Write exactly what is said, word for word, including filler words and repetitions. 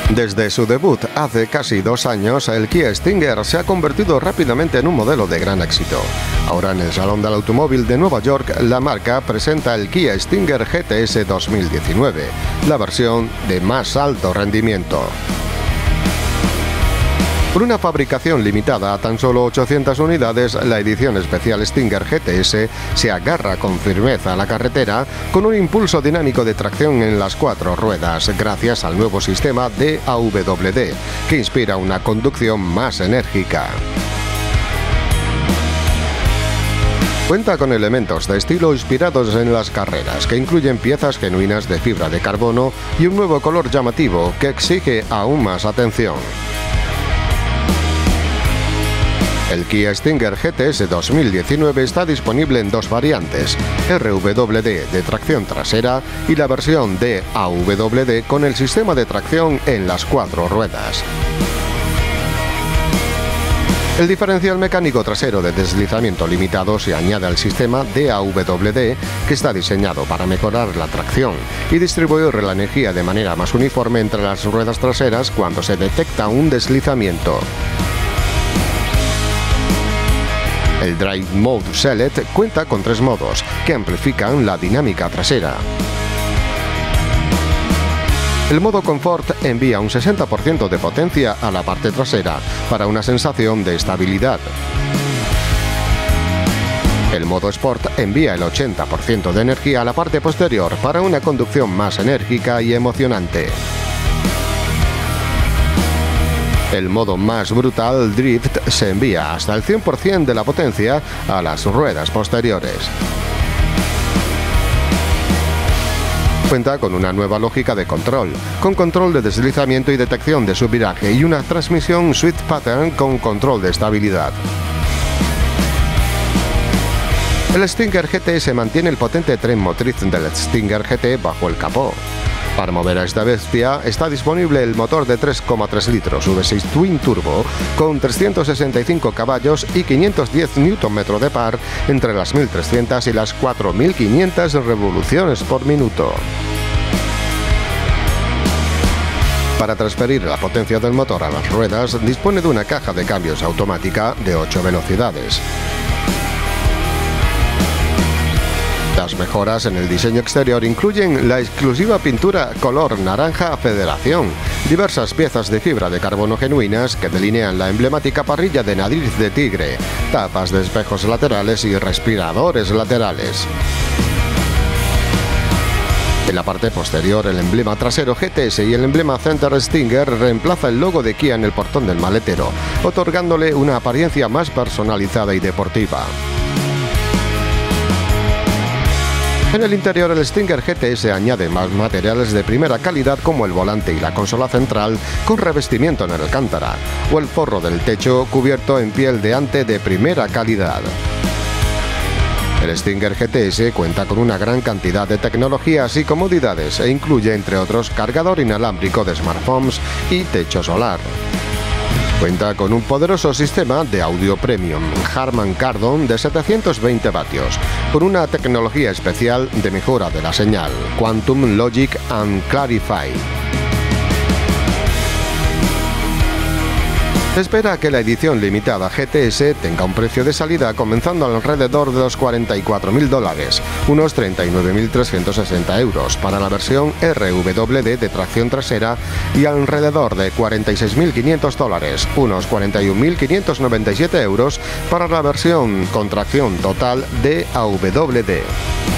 Desde su debut hace casi dos años, el Kia Stinger se ha convertido rápidamente en un modelo de gran éxito. Ahora en el Salón del Automóvil de Nueva York, la marca presenta el Kia Stinger G T S dos mil diecinueve, la versión de más alto rendimiento. Por una fabricación limitada a tan solo ochocientas unidades, la edición especial Stinger G T S se agarra con firmeza a la carretera con un impulso dinámico de tracción en las cuatro ruedas, gracias al nuevo sistema D A W D, que inspira una conducción más enérgica. Cuenta con elementos de estilo inspirados en las carreras, que incluyen piezas genuinas de fibra de carbono y un nuevo color llamativo que exige aún más atención. El Kia Stinger G T S dos mil diecinueve está disponible en dos variantes, R W D de tracción trasera y la versión D A W D con el sistema de tracción en las cuatro ruedas. El diferencial mecánico trasero de deslizamiento limitado se añade al sistema D A W D, que está diseñado para mejorar la tracción y distribuir la energía de manera más uniforme entre las ruedas traseras cuando se detecta un deslizamiento. El Drive Mode Select cuenta con tres modos que amplifican la dinámica trasera. El modo Comfort envía un sesenta por ciento de potencia a la parte trasera para una sensación de estabilidad. El modo Sport envía el ochenta por ciento de energía a la parte posterior para una conducción más enérgica y emocionante. El modo más brutal, Drift, se envía hasta el cien por ciento de la potencia a las ruedas posteriores. Cuenta con una nueva lógica de control, con control de deslizamiento y detección de subviraje y una transmisión Swift Pattern con control de estabilidad. El Stinger G T S mantiene el potente tren motriz del Stinger G T bajo el capó. Para mover a esta bestia está disponible el motor de tres coma tres litros V seis Twin Turbo con trescientos sesenta y cinco caballos y quinientos diez newton metros de par entre las mil trescientas y las cuatro mil quinientas revoluciones por minuto. Para transferir la potencia del motor a las ruedas, dispone de una caja de cambios automática de ocho velocidades. Las mejoras en el diseño exterior incluyen la exclusiva pintura color naranja Federación, diversas piezas de fibra de carbono genuinas que delinean la emblemática parrilla de nariz de tigre, tapas de espejos laterales y respiradores laterales. En la parte posterior, el emblema trasero G T S y el emblema Center Stinger reemplaza el logo de Kia en el portón del maletero, otorgándole una apariencia más personalizada y deportiva. En el interior, el Stinger G T S añade más materiales de primera calidad como el volante y la consola central con revestimiento en alcántara, o el forro del techo cubierto en piel de ante de primera calidad. El Stinger G T S cuenta con una gran cantidad de tecnologías y comodidades e incluye, entre otros, cargador inalámbrico de smartphones y techo solar. Cuenta con un poderoso sistema de audio premium Harman Kardon de setecientos veinte vatios, con una tecnología especial de mejora de la señal, Quantum Logic and Clarify. Se espera que la edición limitada G T S tenga un precio de salida comenzando alrededor de los cuarenta y cuatro mil dólares, unos treinta y nueve mil trescientos sesenta euros para la versión R W D de tracción trasera y alrededor de cuarenta y seis mil quinientos dólares, unos cuarenta y un mil quinientos noventa y siete euros para la versión con tracción total D A W D.